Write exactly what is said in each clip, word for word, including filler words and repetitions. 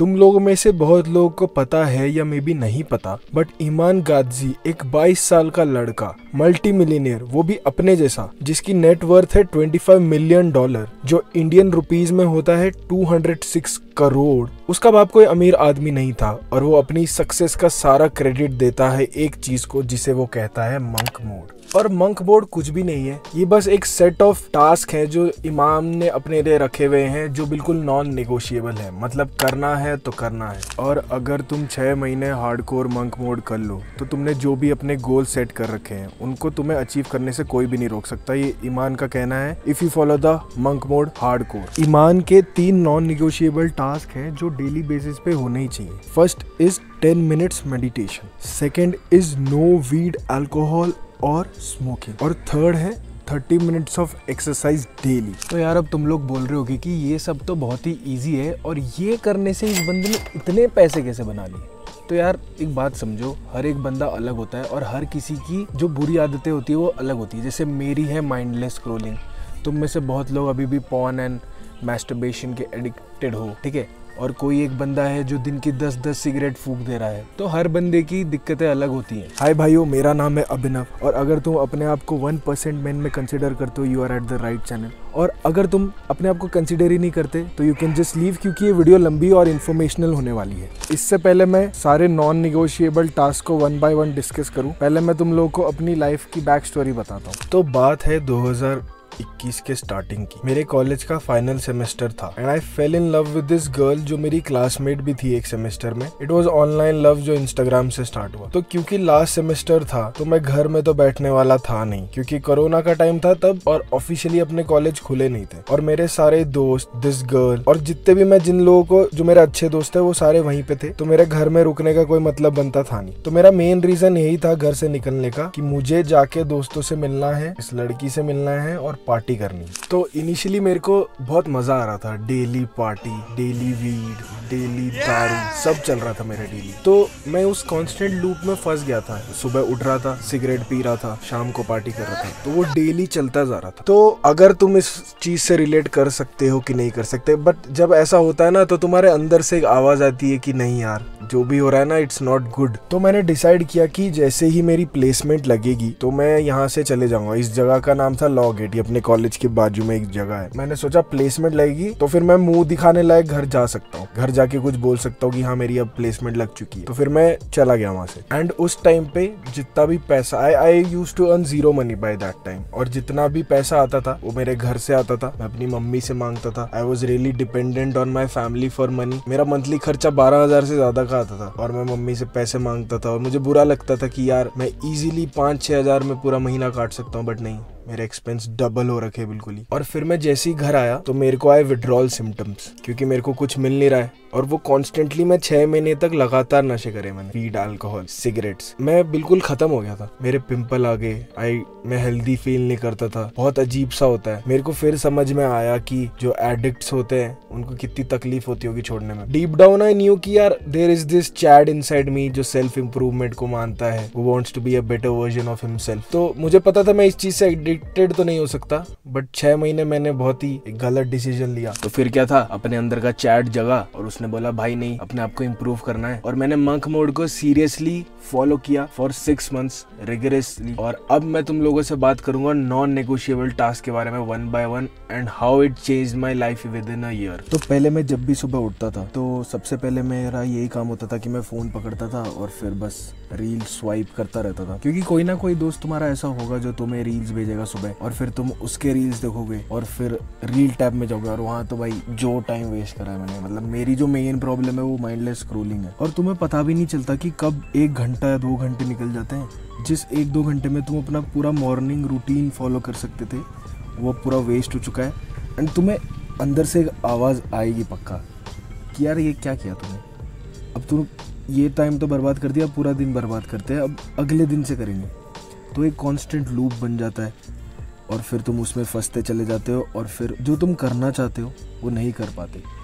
तुम लोगों में से बहुत लोगों को पता है या मे बी नहीं पता, बट ईमान गाजी एक बाईस साल का लड़का, मल्टी मिलियनियर, वो भी अपने जैसा, जिसकी नेट वर्थ है पच्चीस मिलियन डॉलर, जो इंडियन रुपीस में होता है दो सौ छह करोड़। उसका बाप कोई अमीर आदमी नहीं था और वो अपनी सक्सेस का सारा क्रेडिट देता है एक चीज को, जिसे वो कहता है मंक मोड। और मंक मोड कुछ भी नहीं है, ये बस एक सेट ऑफ टास्क है जो इमाम ने अपने लिए रखे हुए हैं, जो बिल्कुल नॉन नेगोशिएबल है। मतलब करना है तो करना है। और अगर तुम छह महीने हार्डकोर मंक मोड कर लो तो तुमने जो भी अपने गोल सेट कर रखे हैं उनको तुम्हें अचीव करने से कोई भी नहीं रोक सकता। ये ईमान का कहना है, if you follow the monk mode hardcore. Iman के तीन नॉन नेगोशिएबल टास्क हैं जो डेली बेसिस पे होने ही चाहिए। First is ten minutes meditation, second is no weed, alcohol और स्मोकिंग, और थर्ड है thirty minutes of exercise daily. तो यार अब तुम लोग बोल रहे होगे कि ये सब तो बहुत ही इजी है और ये करने से इस बंदे ने इतने पैसे कैसे बना लिए। तो यार एक बात समझो, हर एक बंदा अलग होता है और हर किसी की जो बुरी आदतें होती है वो अलग होती है। जैसे मेरी है माइंडलेस स्क्रॉलिंग, तुम में से बहुत लोग अभी भी पॉर्न एंड मैस्टरबेशन के एडिक्टेड हो, ठीक है। और कोई एक बंदा है जो दिन की दस दस सिगरेट फूंक दे रहा है। तो हर बंदे की दिक्कतें अलग होती हैं। हाय भाइयों, मेरा नाम है अभिनव और अगर तुम अपने आप को वन परसेंट मैन में कंसिडर करते हो, you are at the right channel. और अगर तुम अपने आप को कंसिडर ही नहीं करते तो यू कैन जस्ट लीव, क्योंकि ये वीडियो लंबी और इन्फॉर्मेशनल होने वाली है। इससे पहले मैं सारे नॉन निगोशिएबल टास्क को वन बाय वन डिस्कस करूं, पहले मैं तुम लोगों को अपनी लाइफ की बैक स्टोरी बताता हूँ। तो बात है दो हज़ार इक्कीस के स्टार्टिंग की। मेरे कॉलेज का फाइनल सेमेस्टर था and I fell in love with this girl जो मेरी क्लासमेट भी थी एक सेमेस्टर में। इट वाज ऑनलाइन लव जो इंस्टाग्राम से स्टार्ट हुआ। तो क्योंकि लास्ट सेमेस्टर था तो मैं घर में तो बैठने वाला था नहीं, क्योंकि कोरोना का टाइम था तब और ऑफिशियली अपने कॉलेज खुले नहीं थे। और मेरे सारे दोस्त, दिस गर्ल और जितने भी मैं जिन लोगों को जो मेरे अच्छे दोस्त है वो सारे वहीं पे थे। तो मेरे घर में रुकने का कोई मतलब बनता था नहीं। तो मेरा मेन रीजन यही था घर से निकलने का कि मुझे जाके दोस्तों से मिलना है, इस लड़की से मिलना है और पार्टी करनी। तो इनिशियली मेरे को बहुत मजा आ रहा था। Daily party, daily weed, daily दारू, सब चल रहा था मेरे डेली। तो मैं उस कांस्टेंट लूप में फंस गया था। सुबह उठ रहा था, सिगरेट पी रहा था, शाम को पार्टी कर रहा था, तो वो डेली चलता जा रहा था। तो अगर तुम इस चीज से रिलेट कर सकते हो कि नहीं कर सकते, बट जब ऐसा होता है ना तो तुम्हारे अंदर से एक आवाज आती है कि नहीं यार, जो भी हो रहा है ना इट्स नॉट गुड। तो मैंने डिसाइड किया कि जैसे ही मेरी प्लेसमेंट लगेगी तो मैं यहाँ से चले जाऊंगा। इस जगह का नाम था लॉ गेट, ये अपने कॉलेज के बाजू में एक जगह है। मैंने सोचा प्लेसमेंट लगेगी तो फिर मैं मुंह दिखाने लायक घर जा सकता हूँ, घर जाके कुछ बोल सकता हूँ कि हाँ मेरी अब प्लेसमेंट लग चुकी है। तो फिर मैं चला गया वहां से। एंड उस टाइम पे जितना भी पैसा I I used to earn zero money by that time, और जितना भी पैसा आता था वो मेरे घर से आता था, मैं अपनी मम्मी से मांगता था। I was really dependent on my family for money. मेरा मंथली खर्चा बारह हजार से ज्यादा का आता था और मैं मम्मी से पैसे मांगता था। और मुझे बुरा लगता था कि यार मैं इजीली पाँच छह हजार में पूरा महीना काट सकता हूँ, बट नहीं, मेरे एक्सपेंस डबल हो रखे बिल्कुल ही। और फिर मैं जैसे ही घर आया तो मेरे को आए विड्रॉल सिम्टम्स, क्योंकि मेरे को कुछ मिल नहीं रहा है। और वो कॉन्स्टेंटली मैं छह महीने तक लगातार नशे करे मैंने, वीड, अल्कोहल, सिगरेट्स। मैं बिल्कुल खत्म हो गया था, मेरे पिंपल आ गए, आई मैं हेल्दी फील नहीं करता था, बहुत अजीब सा होता है। मेरे को फिर समझ में आया कि जो एडिक्ट्स होते हैं उनको कितनी तकलीफ होती होगी छोड़ने में। डीप डाउन आई न्यू कि यार there is this Chad inside me जो सेल्फ इंप्रूवमेंट को मानता है, वो wants to be a better version of himself. तो मुझे पता था मैं इस चीज से एडिक्टेड तो नहीं हो सकता, बट छह महीने मैंने बहुत ही एक गलत डिसीजन लिया। तो फिर क्या था, अपने अंदर का चैट जगा और उसने बोला भाई नहीं, अपने आप को इम्प्रूव करना है। और मैंने मंक मोड को सीरियसली फॉलो किया फॉर सिक्स मंथ्स रिगरेसली। और अब मैं तुम लोगों से बात करूंगा नॉन नेगोशिएबल टास्क के बारे में one by one and how it changed my life within a year. तो पहले मैं जब भी सुबह उठता था तो सबसे पहले मेरा यही काम होता था कि मैं फोन पकड़ता था और फिर बस रील स्वाइप करता रहता था, क्योंकि कोई ना कोई दोस्त तुम्हारा ऐसा होगा जो तुम्हें रील्स भेजेगा सुबह, और फिर तुम उसके रील्स देखोगे और फिर रील टैब में जाओगे और वहाँ तो भाई जो टाइम वेस्ट करा है मैंने। मतलब मेरी जो मेन प्रॉब्लम है वो माइंडलेस स्क्रॉलिंग है, और तुम्हें पता भी नहीं चलता कि कब एक घंटा या दो घंटे निकल जाते हैं। जिस एक दो घंटे में तुम अपना पूरा मॉर्निंग रूटीन फॉलो कर सकते थे वो पूरा वेस्ट हो चुका है। एंड तुम्हें अंदर से एक आवाज़ आएगी पक्का कि यार ये क्या किया तुमने, अब तुम ये टाइम तो बर्बाद कर दिया, पूरा दिन बर्बाद करते हैं, अब अगले दिन से करेंगे। तो एक कांस्टेंट लूप बन जाता है और फिर तुम उसमें फंसते चले जाते हो और फिर जो तुम करना चाहते हो वो नहीं कर पाते।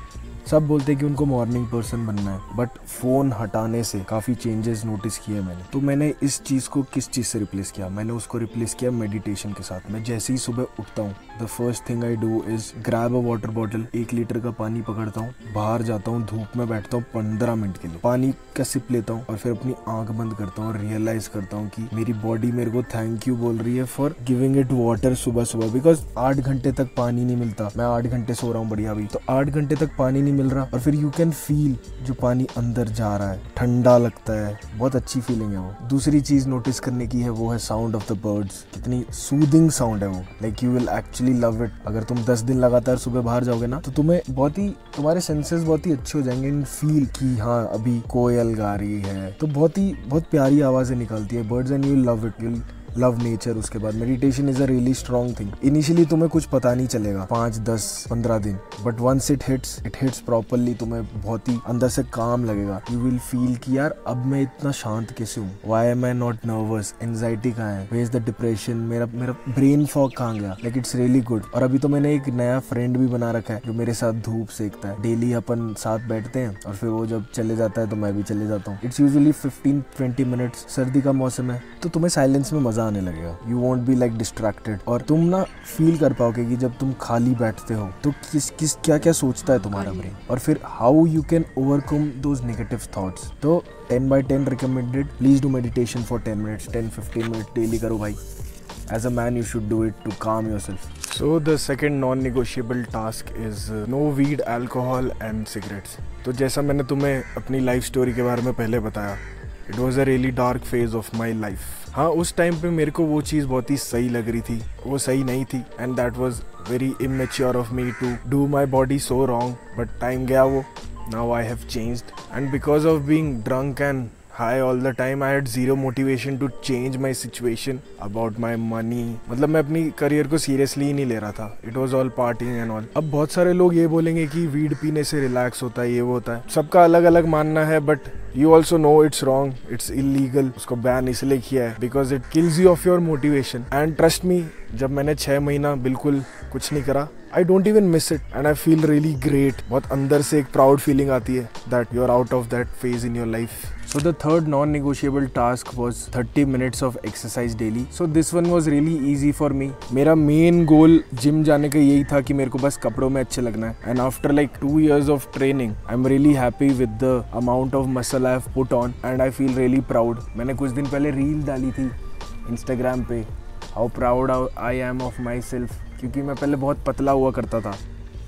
सब बोलते हैं कि उनको मॉर्निंग पर्सन बनना है, बट फोन हटाने से काफी चेंजेस नोटिस किए मैंने। तो मैंने इस चीज को किस चीज से रिप्लेस किया? मैंने उसको रिप्लेस किया मेडिटेशन के साथ। मैं जैसे ही सुबह उठता हूँ, the first thing I do is grab a water bottle, एक लीटर का पानी पकड़ता हूँ, बाहर जाता हूँ, धूप में बैठता हूँ पंद्रह मिनट के लिए, पानी का सिप लेता हूँ और फिर अपनी आंख बंद करता हूँ और रियलाइज करता हूँ कि मेरी बॉडी मेरे को थैंक यू बोल रही है फॉर गिविंग इट वाटर सुबह सुबह। बिकॉज आठ घंटे तक पानी नहीं मिलता, मैं आठ घंटे सो रहा हूँ बढ़िया भी, तो आठ घंटे तक पानी नहीं मिल रहा और फिर यू कैन फील जो पानी अंदर जा रहा है, ठंडा लगता है, बहुत अच्छी फीलिंग है वो। दूसरी चीज नोटिस करने की है वो है साउंड ऑफ द बर्ड्स। कितनी सूदिंग साउंड है वो, like you will actually love it. अगर तुम दस दिन लगातार सुबह बाहर जाओगे ना, तो तुम्हें बहुत ही, तुम्हारे सेंसेस बहुत ही अच्छे हो जाएंगे एंड फील कि हाँ अभी कोयल गा रही है, तो बहुत ही बहुत प्यारी आवाजें निकलती है birds and you love it, you love nature. उसके बाद meditation is a really strong thing. Initially तुम्हें कुछ पता नहीं चलेगा, पाँच दस पंद्रह दिन, but once it hits it hits properly, तुम्हें बहुत ही अंदर से काम लगेगा। यू विल फील कि यार अब मैं इतना शांत कैसे हूँ, why am I not nervous, anxiety कहाँ है, वेयर इज द डिप्रेशन, मेरा मेरा ब्रेन फॉग कहाँ गया, लाइक इट्स रियली गुड। और अभी तो मैंने एक नया फ्रेंड भी बना रखा है जो मेरे साथ धूप सेकता है। डेली अपन साथ बैठते हैं और फिर वो जब चले जाता है तो मैं भी चले जाता हूँ। It's usually fifteen twenty minutes. सर्दी का मौसम है तो तुम्हें साइलेंस में मजा आने लगेगा, you won't be like distracted, और तुम ना फील कर पाओगे कि जब तुम खाली बैठते हो तो किस किस क्या क्या सोचता है तुम्हारा ब्रेन, और फिर how you can overcome those negative thoughts. तो ten by ten recommended, please do meditation for ten minutes, ten fifteen minute daily करो भाई। As a man you should do it to calm yourself. So the second non-negotiable task is uh, no weed, alcohol and cigarettes. तो जैसा मैंने तुम्हें अपनी life story के बारे में पहले बताया, it was a really dark phase of my life. हाँ, उस टाइम पे मेरे को वो चीज़ बहुत ही सही लग रही थी, वो सही नहीं थी, and that was very immature of me to do my body so wrong. But time गया वो, now I have changed, and because of being drunk and high all the time, I had zero motivation to change my situation about my money. मतलब मैं अपनी career को seriously ही नहीं ले रहा था, it was all partying and all. अब बहुत सारे लोग ये बोलेंगे कि वीड पीने से रिलैक्स होता है, ये वो होता है, सबका अलग अलग मानना है, but you also know it's wrong, it's illegal. उसको बैन इसलिए किया है because it kills you of your motivation. And trust me, जब मैंने छः महीना बिल्कुल कुछ नहीं करा, I don't even miss it and I feel really great. बहुत अंदर से एक प्राउड फीलिंग आती है that you're out of that phase in your life. So the third non-negotiable task was thirty minutes of exercise daily. So this one was really easy for me. मेरा main goal gym जाने का यही था कि मेरे को बस कपड़ों में अच्छे लगना है। And after like two years of training, I'm really happy with the amount of muscle I have put on and I feel really proud. मैंने कुछ दिन पहले रील डाली थी Instagram पे, how proud I am of myself. क्योंकि मैं पहले बहुत पतला हुआ करता था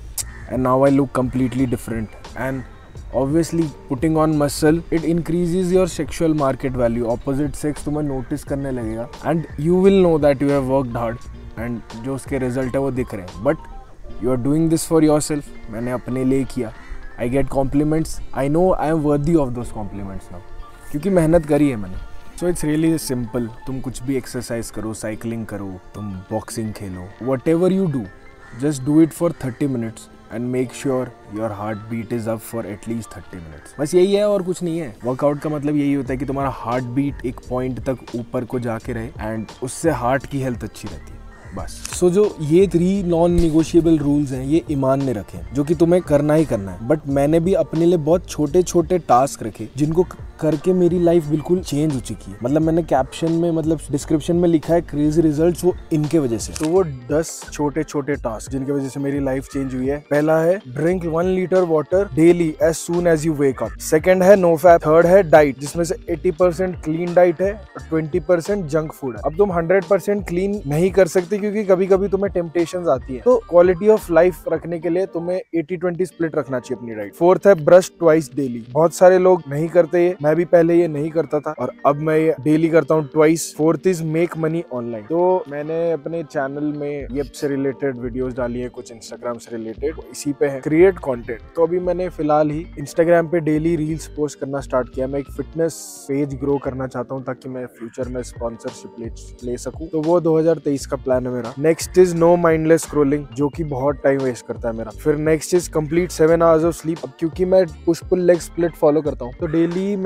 and now I look completely different. And obviously putting on muscle it increases your sexual market value. Opposite sex तुम्हें notice करने लगेगा and you will know that you have worked hard and जो उसके result है वो दिख रहे हैं, but you are doing this for yourself. मैंने अपने लिए किया, I get compliments, I know I am worthy of those compliments now क्योंकि मेहनत करी है मैंने। सो इट्स रियली सिंपल, तुम कुछ भी एक्सरसाइज करो, साइकिलिंग करो, तुम बॉक्सिंग खेलो, whatever you do, just do it for thirty minutes and make sure your heart beat is up for at least thirty minutes. बस यही है और कुछ नहीं है। वर्कआउट का मतलब यही होता है कि तुम्हारा हार्ट बीट एक पॉइंट तक ऊपर को जाके रहे एंड उससे हार्ट की हेल्थ अच्छी रहती है, बस। सो so, जो ये थ्री नॉन निगोशिएबल रूल्स हैं ये ईमान ने रखे जो कि तुम्हें करना ही करना है, बट मैंने भी अपने लिए बहुत छोटे छोटे टास्क रखे जिनको करके मेरी लाइफ बिल्कुल चेंज हो चुकी है। मतलब मैंने कैप्शन में, मतलब डिस्क्रिप्शन में लिखा है क्रेजी रिजल्ट्स, वो इनके वजह से। तो वो दस छोटे छोटे टास्क जिनके वजह से मेरी लाइफ चेंज हुई है। पहला है drink one litre water daily as soon as you wake up. Second है नो फैट। थर्ड है डाइट, जिसमें से अस्सी परसेंट क्लीन डाइट है और बीस परसेंट जंक फूड है। अब तुम हंड्रेड परसेंट क्लीन नहीं कर सकते क्योंकि कभी कभी तुम्हें टेम्पटेशंस आती है, तो क्वालिटी ऑफ लाइफ रखने के लिए तुम्हें एटी ट्वेंटी स्प्लिट रखना चाहिए अपनी डाइट। फोर्थ है ब्रश ट्वाइस डेली। बहुत सारे लोग नहीं करते ये, मैं भी पहले ये नहीं करता था और अब मैं ये डेली करता हूँ twice. Fourth is make money online. तो मैंने अपने चैनल में ये से रिलेटेड वीडियोस डाली है, कुछ इंस्टाग्राम से रिलेटेड, इसी पे है क्रिएट कंटेंट। तो अभी मैंने फिलहाल ही इंस्टाग्राम पे डेली रील्स पोस्ट करना स्टार्ट किया। मैं एक फिटनेस पेज ग्रो करना चाहता हूँ ताकि मैं फ्यूचर में स्पॉन्सरशिप ले, ले सकूं, तो वो दो हज़ार तेईस का प्लान है मेरा। Next is no mindless scrolling, जो कि बहुत टाइम वेस्ट करता है मेरा। फिर next is complete seven hours of sleep. अब क्योंकि मैं push pull leg split follow करता हूँ तो डेली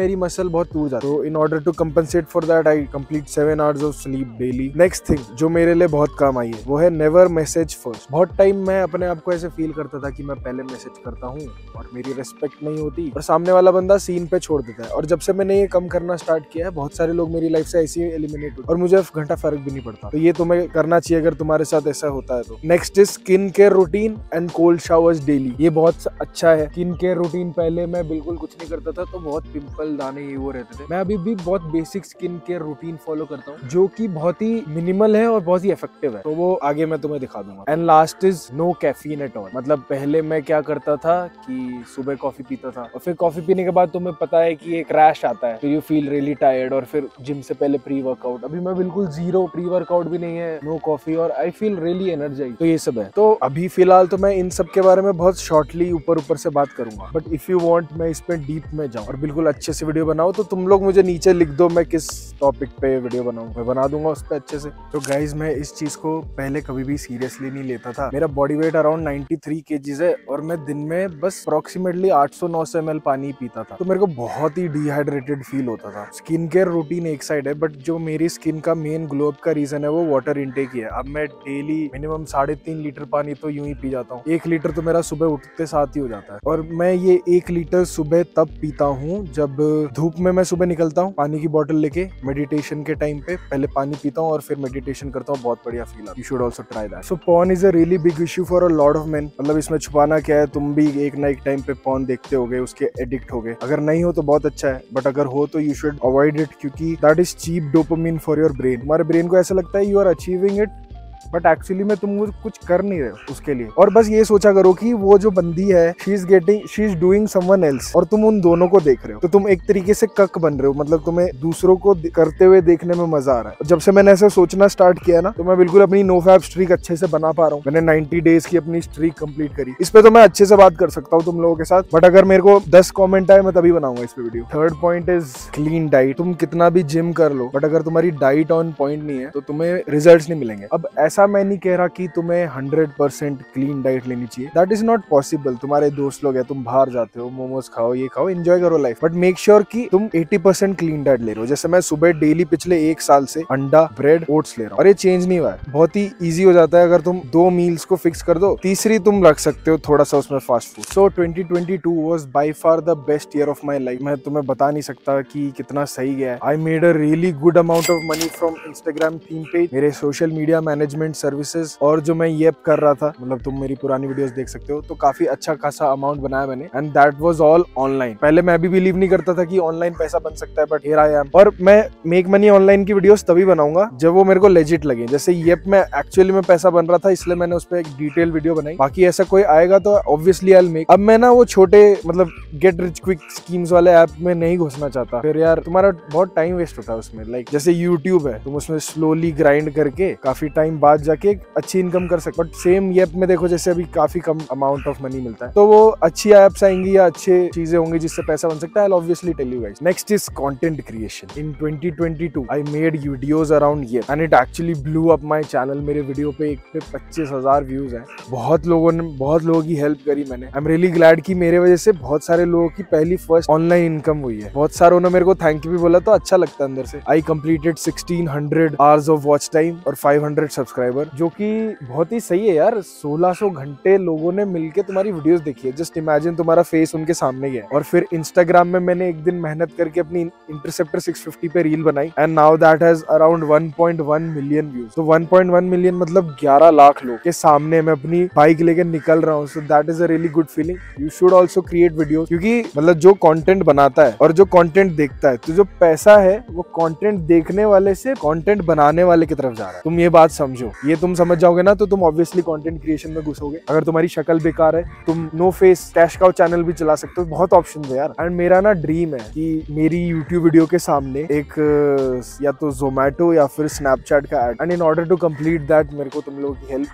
मेरी मसल बहुत टूट जाती है। तो in order to compensate for that I complete seven hours of sleep daily. Next thing जो मेरे लिए बहुत काम आई है वो है नेवर मैसेज फर्स्ट। बहुत टाइम मैं अपने आप को ऐसे फील करता था कि मैं पहले मैसेज करता हूँ और मेरी रिस्पेक्ट नहीं होती और सामने वाला बंदा सीन पे छोड़ देता है। और जब से मैंने ये कम करना स्टार्ट किया है, बहुत सारे लोग मेरी लाइफ से ऐसे ही एलिमिनेट हुए और मुझे घंटा फर्क भी नहीं पड़ता। तो ये तुम्हें करना चाहिए अगर तुम्हारे साथ ऐसा होता है तो। Next is skin care routine and cold showers daily. ये बहुत अच्छा है। स्किन केयर रूटीन पहले मैं बिल्कुल कुछ नहीं करता था तो बहुत पिंपल दाने ये वो रहते थे। मैं अभी भी बहुत basic skin care routine follow करता हूँ जो कि बहुत ही मिनिमल है और बहुत ही इफेक्टिव है। तो वो आगे मैं तुम्हें दिखा दूंगा। And last is no caffeine at all. मतलब पहले मैं क्या करता था कि सुबह कॉफी पीता था और फिर कॉफी पीने के बाद तुम्हें पता है कि एक क्रैश आता है, फिर यू फील रियली टायर्ड और फिर जिम से पहले प्री वर्कआउट। अभी मैं बिल्कुल जीरो, प्री वर्कआउट भी नहीं है, नो कॉफी और आई फील रियली एनर्जाइज्ड। तो ये सब है। तो अभी फिलहाल तो मैं इन सब के बारे में बहुत शॉर्टली ऊपर ऊपर से बात करूंगा, बट इफ यू वांट मैं इस पे डीप में जाऊं और बिल्कुल अच्छे से वीडियो बनाऊं तो तुम लोग मुझे नीचे लिख दो मैं किस टॉपिक पे वीडियो बनाऊं, मैं बना दूंगा उस पे अच्छे से। तो गाइज मैं इस चीज को पहले कभी भी सीरियसली नहीं लेता था। मेरा body weight around ninety three kgs है और मैं दिन में बस अप्रोक्सीमेटली आठ सौ नौ सौ एम एल पानी पीता था। तो मेरे को बहुत ही डिहाइड्रेटेड फील होता था। स्किन केयर रूटीन एक साइड है, बट जो मेरी स्किन का मेन ग्लो अप का रीजन है वो वाटर इनटेक ही है। अब मैं डेली मिनिमम साढ़े तीन लीटर पानी तो यूं ही पी जाता हूँ। एक लीटर तो मेरा सुबह उठते साथ ही हो जाता है और मैं ये एक लीटर सुबह तब पीता हूँ जब धूप में मैं सुबह निकलता हूँ पानी की बोतल लेके। मेडिटेशन के टाइम पे पहले पानी पीता हूँ और फिर मेडिटेशन करता हूँ। बहुत बढ़िया फील आता है। You should also try that. So porn is a really big issue for a lot of men. मतलब इसमें छुपाना क्या है, तुम भी एक ना एक टाइम पे पॉर्न देखते होगे, उसके एडिक्ट हो गए। अगर नहीं हो तो बहुत अच्छा है, बट अगर हो तो यू शुड अवॉइड इट क्योंकि that is cheap dopamine for your brain. तुम्हारे ब्रेन को ऐसा लगता है you are achieving it, but actually में तुम कुछ कर नहीं रहे हो उसके लिए। और बस ये सोचा करो कि वो जो बंदी है she is getting she is doing someone else और तुम उन दोनों को देख रहे हो। तो तुम एक तरीके से कक बन रहे हो, मतलब तुम्हें दूसरों को करते हुए देखने में मजा आ रहा है। जब से मैंने ऐसा सोचना स्टार्ट किया ना तो मैं बिल्कुल अपनी नो फैप स्ट्रीक अच्छे से बना पा रहा हूँ। मैंने नाइंटी डेज की अपनी स्ट्रीक कंप्लीट करी। इस पे तो मैं अच्छे से बात कर सकता हूँ तुम लोगों के साथ, बट अगर मेरे को दस कॉमेंट आए मैं तभी बनाऊंगा इस पे video. Third point is clean diet. तुम कितना भी जिम कर लो बट अगर तुम्हारी डाइट ऑन पॉइंट नहीं है तो तुम्हें रिजल्ट नहीं मिलेंगे। अब ऐसा मैं नहीं कह रहा कि तुम्हें हंड्रेड परसेंट क्लीन डाइट लेनी चाहिए, दैट इज नॉट पॉसिबल। तुम्हारे दोस्त लोग हैं, तुम बाहर जाते हो, मोमोज खाओ, ये खाओ, एंजॉय करो लाइफ, बट मेक श्योर कि तुम एटी परसेंट क्लीन डाइट ले रहे हो। जैसे मैं सुबह डेली पिछले एक साल से अंडा, ब्रेड, ओट्स ले रहा हूँ और ये चेंज नहीं हुआ है। बहुत ही इजी हो जाता है अगर तुम दो मील्स को फिक्स कर दो, तीसरी तुम रख सकते हो थोड़ा सा उसमें fast food. So twenty twenty two was by far the best year of my life. मैं तुम्हें बता नहीं सकता कि कितना सही गया है। I made a really good amount of money from Instagram theme page, मेरे सोशल मीडिया मैनेजमेंट सर्विसेज और जो मैं ये कर रहा था, मतलब तुम मेरी पुरानी वीडियोस देख सकते हो, तो काफी अच्छा खासा अमाउंट बनाया मैंने and that was all online. पहले मैं भी बिलीव नहीं करता था कि ऑनलाइन पैसा बन सकता है, बट हियर आई एम। और मैं मेक मनी ऑनलाइन की वीडियोस तभी बनाऊंगा जब वो मेरे को लेजिट लगे। जैसे ये में एक्चुअली में पैसा बन रहा था इसलिए मैंने उस पर एक डिटेल वीडियो बनाई। बाकी ऐसा कोई आएगा तो ऑब्वियसली आई विल मेक। अब मैं ना वो छोटे मतलब गेट रिच क्विक स्कीम्स वाले ऐप में नहीं घुसना चाहता, फिर यार तुम्हारा बहुत टाइम वेस्ट होता है उसमें। लाइक जैसे यूट्यूब है, तुम उसमें स्लोली ग्राइंड करके काफी टाइम बाद जाके अच्छी इनकम कर सकते। बट सेम ऐप में देखो जैसे अभी काफी कम अमाउंट ऑफ मनी मिलता है, तो वो अच्छी एप्स आएंगी या अच्छे चीजें होंगी जिससे पैसा बन सकता है। I'll obviously tell you guys. Next is content creation. In twenty twenty-two, I made videos around ये and it actually blew up my channel. मेरे वीडियो पे एक पे पच्चीस हजार व्यूज हैं। बहुत लोगों ने बहुत लोगों की हेल्प करी मैंने। I'm really glad कि मेरे वजह से बहुत सारे लोगों की पहली फर्स्ट ऑनलाइन इनकम हुई है। बहुत सारों ने मेरे को थैंक यू भी बोला, तो अच्छा लगता है अंदर से। I completed sixteen hundred hours of watch time और five hundred सब्सक्राइबर, जो कि बहुत ही सही है यार। सोलह सौ घंटे लोगों ने मिलके तुम्हारी वीडियोस देखी है। जस्ट इमेजिन तुम्हारा फेस उनके सामने गया। और फिर इंस्टाग्राम में मैंने एक दिन मेहनत करके अपनी इंटरसेप्टर सिक्स फिफ्टी पे रील बनाई and now that has around one point one million views. तो वन पॉइंट वन मिलियन मतलब ग्यारह लाख लोग के सामने मैं अपनी बाइक लेके निकल रहा हूँ। So that is a really good feeling. You should also create video, क्योंकि मतलब जो कंटेंट बनाता है और जो कंटेंट देखता है, तो जो पैसा है वो कंटेंट देखने वाले से कंटेंट बनाने वाले की तरफ जा रहा है। तुम ये बात समझो, ये तुम समझ जाओगे ना तो तुम ऑब्वियसली कंटेंट क्रिएशन में घुसोगे। अगर तुम्हारी शक्ल बेकार है, तुम no face cash cow channel भी चला सकते हो। बहुत ऑप्शन है यार। एंड मेरा ना ड्रीम है कि मेरी यूट्यूब वीडियो के सामने एक या तो जोमैटो या फिर स्नैपचैट का ad, and in order to complete that मेरे को तुम लोगों की हेल्प चाहिए।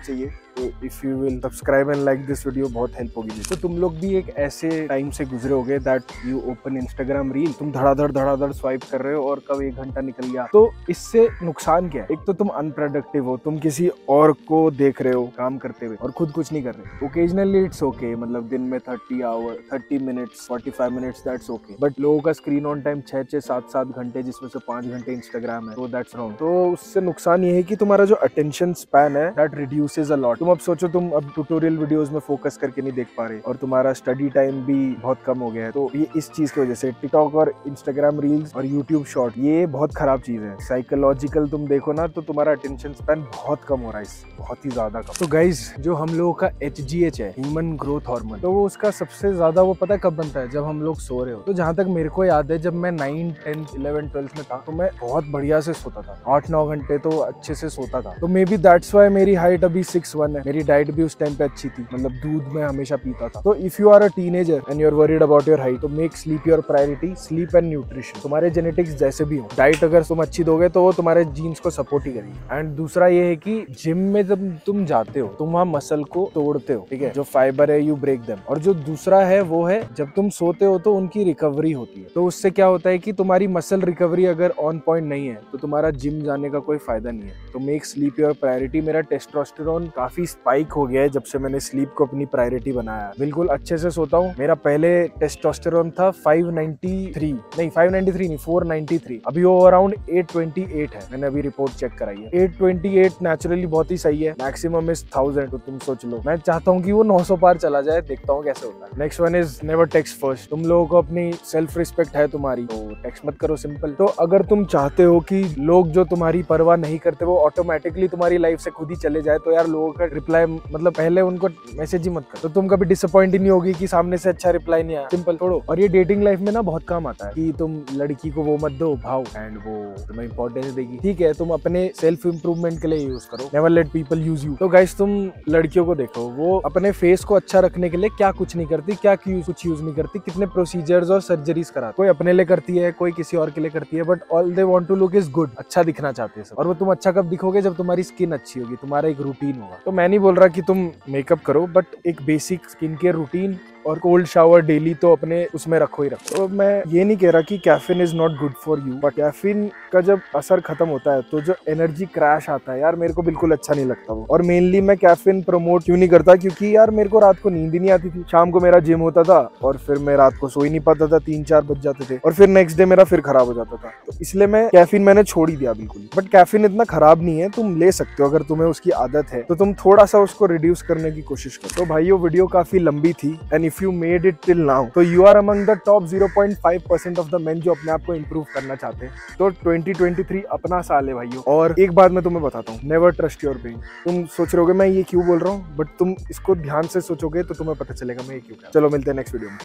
तो if you will subscribe and like this video बहुत हेल्प होगी। तो तुम लोग भी एक ऐसे टाइम से गुजरे होगे that you open Instagram reel, तुम धड़ाधड़ धड़ाधड़ स्वाइप कर रहे हो और कब एक घंटा निकल गया। तो इससे नुकसान क्या है? एक तो तुम अनप्रोडक्टिव हो, तुम किसी और को देख रहे हो काम करते हुए और खुद कुछ नहीं कर रहे। ओकेजनली इट्स ओके, मतलब दिन में thirty hour thirty minutes forty five minutes that's okay, but लोगों का स्क्रीन ऑन टाइम छह छह सात सात घंटे, जिसमें से पांच घंटे इंस्टाग्राम है, तो दैट्स रॉन्ग। तो उससे नुकसान ये है कि तुम्हारा जो अटेंशन स्पैन है दैट रिड्यूसेस अ लॉट। तुम अब सोचो, तुम अब ट्यूटोरियल वीडियोस में फोकस करके नहीं देख पा रहे और तुम्हारा स्टडी टाइम भी बहुत कम हो गया है। तो ये इस चीज की वजह से टिकटॉक और इंस्टाग्राम रील्स और यूट्यूब शॉर्ट ये बहुत खराब चीज है। साइकोलॉजिकल तुम देखो ना, तो तुम्हारा अटेंशन स्पैन बहुत कम हो रहा है, बहुत ही ज्यादा कम। तो गाइज, जो हम लोगों का एच जी एच है, ह्यूमन ग्रोथ हार्मोन, तो वो उसका सबसे ज्यादा वो पता है कब बनता है? जब हम लोग सो रहे हो। तो जहां तक मेरे को याद है, जब मैं नाइन टेंथ इलेवन ट्वेल्थ में था, तो मैं बहुत बढ़िया से सोता था, आठ नौ घंटे तो अच्छे से सोता था। तो मे बी दैट्स वाई मेरी हाइट अभी सिक्स वन है। मेरी डाइट भी उस टाइम पे अच्छी थी, मतलब दूध में हमेशा पीता था। तो if you are a teenager and you are worried about your height, तो make sleep your priority. Sleep and nutrition, तुम्हारे जेनेटिक्स जैसे भी हो, डाइट अगर तुम अच्छी दोगे तो वो तुम्हारे जीन्स को सपोर्ट ही करेगी। एंड दूसरा ये है कि जिम में जब तुम जाते हो, तुम वहाँ मसल को तोड़ते हो, ठीक है, जो फाइबर है यू ब्रेक देम। और जो दूसरा है वो है जब तुम सोते हो तो उनकी रिकवरी होती है। तो उससे क्या होता है कि तुम्हारी मसल रिकवरी अगर ऑन पॉइंट नहीं है तो तुम्हारा जिम जाने का कोई फायदा नहीं है। तो मेक स्लीप योर प्रायोरिटी। मेरा टेस्टोस्टेरोन काफी स्पाइक हो गया है जब से मैंने स्लीप को अपनी प्रायोरिटी बनाया। बिल्कुल अच्छे से सोता हूँ। मेरा पहले टेस्टोस्टेरोन था फाइव नाइंटी थ्री, नहीं फाइव नाइंटी थ्री नहीं फोर नाइंटी थ्री, अभी वो अराउंड एट ट्वेंटी एट है। मैंने अभी रिपोर्ट चेक कराई है। एट ट्वेंटी एट नेचुरली बहुत ही सही है, मैक्सिमम इज थाउजेंड। तो तुम सोच लो, मैं चाहता हूँ कि वो नौ सौ पार चला जाए, देखता हूँ कैसे होता है। Next one is never text first. तुम लोगों को अपनी सेल्फ रिस्पेक्ट है तुम्हारी, तो टेक्स्ट मत करो, सिंपल। तो अगर तुम चाहते हो कि लोग जो तुम्हारी परवाह नहीं करते वो ऑटोमेटिकली तुम्हारी लाइफ से खुद ही चले जाए, तो यार लोगों का रिप्लाई, मतलब पहले उनको मैसेज ही मत करो, तो तुम कभी डिसअपॉइंट ही नहीं होगी कि सामने से अच्छा रिप्लाई नहीं आया। सिंपल छोड़ो। और ये डेटिंग लाइफ में ना बहुत काम आता है कि तुम लड़की को वो मत दो भाव एंड वो तुम्हें इंपॉर्टेंस देगी, ठीक है, तुम अपने सेल्फ इंप्रूवमेंट के लिए यूज करो। Never let people use you. तो गाइस, तुम लड़कियों को देखो, वो अपने फेस को अच्छा रखने के लिए क्या कुछ नहीं करती, क्या कुछ यूज नहीं करती, कितने प्रोसीजर्स और सर्जरीज कराती। कोई अपने लिए करती है, कोई किसी और के लिए करती है, but all they want to look is good. अच्छा दिखना चाहते हैं सब। और वो तुम अच्छा कब दिखोगे? जब तुम्हारी स्किन अच्छी होगी, तुम्हारा एक रूटीन होगा। तो मैं नहीं बोल रहा कि तुम मेकअप करो, बट एक बेसिक स्किन केयर रूटीन और कोल्ड शावर डेली तो अपने उसमें रखो ही रखो। तो मैं ये नहीं कह रहा कि caffeine is not good for you, but caffeine का जब असर खत्म होता है तो जो एनर्जी क्रैश आता है, यार मेरे को बिल्कुल अच्छा नहीं लगता वो। और मेनली मैं कैफीन प्रमोट क्यों नहीं करता? क्योंकि यार मेरे को रात को नींद ही नहीं आती थी। शाम को मेरा जिम होता था और फिर मैं रात को सो ही नहीं पाता था, तीन चार बज जाते थे और फिर नेक्स्ट डे मेरा फिर खराब हो जाता था। तो इसलिए मैं कैफीन मैंने छोड़ ही दिया बिल्कुल। बट कैफीन इतना खराब नहीं है, तुम ले सकते हो अगर तुम्हें उसकी आदत है, तो तुम थोड़ा सा उसको रिड्यूस करने की कोशिश करो। तो भाइयों, वीडियो काफी लंबी थी and if you made it till now, तो you are among the top zero point five percent of the men जो अपने आप को इंप्रूव करना चाहते हैं। तो ट्वेंटी ट्वेंटी थ्री अपना साल है भाइयों। और एक बात मैं तुम्हें बताता हूँ, नेवर ट्रस्ट योर ब्रेन। तुम सोच रहे होगे मैं ये क्यों बोल रहा हूँ, बट तुम इसको ध्यान से सोचोगे तो तुम्हें पता चलेगा मैं ये क्यों कह रहा हूं। चलो मिलते हैं नेक्स्ट वीडियो में।